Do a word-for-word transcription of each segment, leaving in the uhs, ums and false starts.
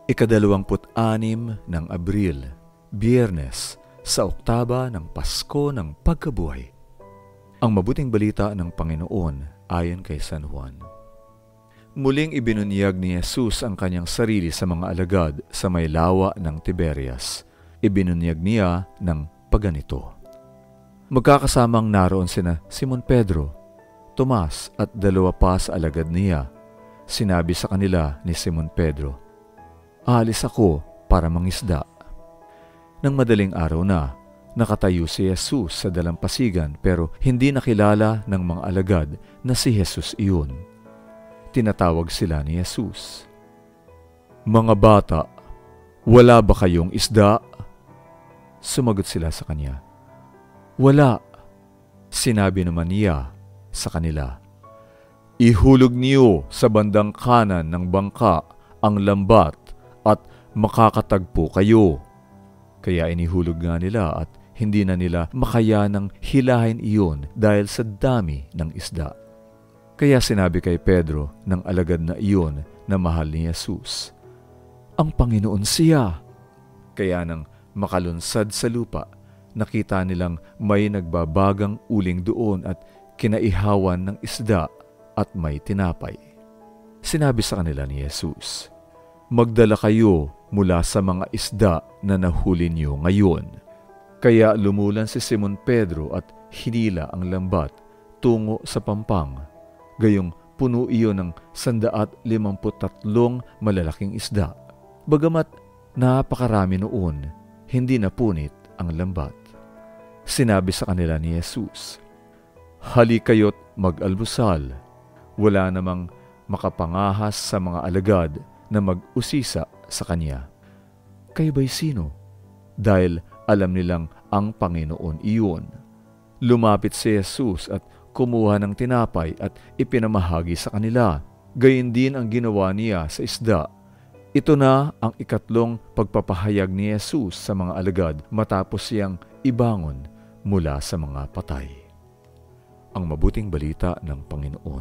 Ikadalawamput-anim ng Abril, Biyernes, sa oktaba ng Pasko ng Pagkabuhay. Ang mabuting balita ng Panginoon ayon kay San Juan. Muling ibinunyag ni Jesus ang kanyang sarili sa mga alagad sa may lawa ng Tiberias. Ibinunyag niya ng paganito. Magkakasamang naroon sina Simon Pedro, Tomas at dalawa pa sa alagad niya. Sinabi sa kanila ni Simon Pedro, "Aalis ako para mangisda." Nang madaling araw na, nakatayo si Jesus sa dalampasigan pero hindi nakilala ng mga alagad na si Jesus iyon. Tinatawag sila ni Jesus. "Mga bata, wala ba kayong isda?" Sumagot sila sa kanya, "Wala." Sinabi naman niya sa kanila, "Ihulog niyo sa bandang kanan ng bangka ang lambat at makakatagpo kayo." Kaya inihulog nga nila at hindi na nila makayanang hilahin iyon dahil sa dami ng isda. Kaya sinabi kay Pedro ng alagad na iyon na mahal ni Jesus, "Ang Panginoon siya." Kaya nang makalunsad sa lupa, nakita nilang may nagbabagang uling doon at kinaihawan ng isda at may tinapay. Sinabi sa kanila ni Jesus, "Magdala kayo mula sa mga isda na nahuli niyo ngayon." Kaya lumulan si Simon Pedro at hinila ang lambat tungo sa pampang. Gayong puno iyon ng sandaat limamput tatlong malalaking isda. Bagamat napakarami noon, hindi napunit ang lambat. Sinabi sa kanila ni Jesus, "Hali kayo't mag-almusal." Wala namang makapangahas sa mga alagad na mag-usisa sa kanya, "Kayo ba'y sino?" Dahil alam nilang ang Panginoon iyon. Lumapit si Jesus at kumuha ng tinapay at ipinamahagi sa kanila. Gayon din ang ginawa niya sa isda. Ito na ang ikatlong pagpapahayag ni Jesus sa mga alagad matapos siyang ibangon mula sa mga patay. Ang mabuting balita ng Panginoon.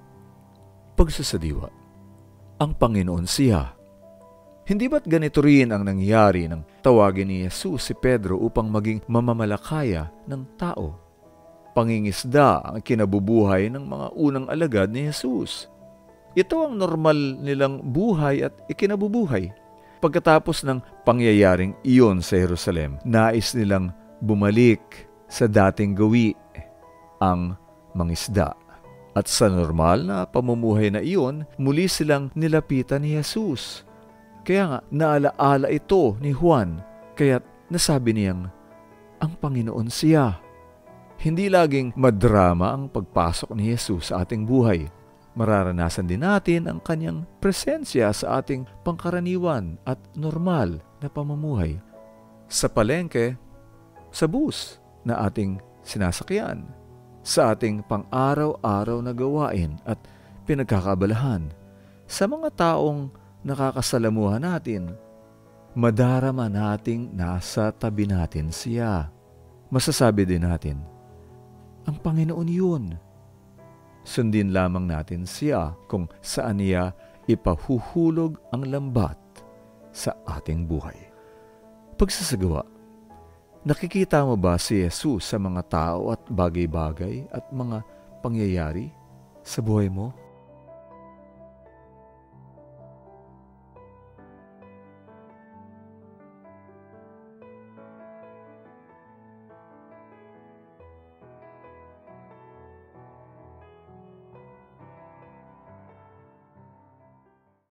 Pagsasadiwa. Ang Panginoon siya. Hindi ba't ganito rin ang nangyari nang tawagin ni Jesus si Pedro upang maging mamamalakaya ng tao? Pangingisda ang kinabubuhay ng mga unang alagad ni Jesus. Ito ang normal nilang buhay at ikinabubuhay. Pagkatapos ng pangyayaring iyon sa Jerusalem, nais nilang bumalik sa dating gawi, ang mangisda. At sa normal na pamumuhay na iyon, muli silang nilapitan ni Jesus. Kaya nga, naalaala ito ni Juan, kaya't nasabi niyang, "Ang Panginoon siya." Hindi laging madrama ang pagpasok ni Jesus sa ating buhay. Mararanasan din natin ang kanyang presensya sa ating pangkaraniwan at normal na pamumuhay. Sa palengke, sa bus na ating sinasakyan, sa ating pang-araw-araw na gawain at pinagkakabalahan, sa mga taong nakakasalamuhan natin, madarama nating nasa tabi natin siya. Masasabi din natin, "Ang Panginoon yun." Sundin lamang natin siya kung saan niya ipahuhulog ang lambat sa ating buhay. Pagsasagawa. Nakikita mo ba si Jesus sa mga tao at bagay-bagay at mga pangyayari sa buhay mo?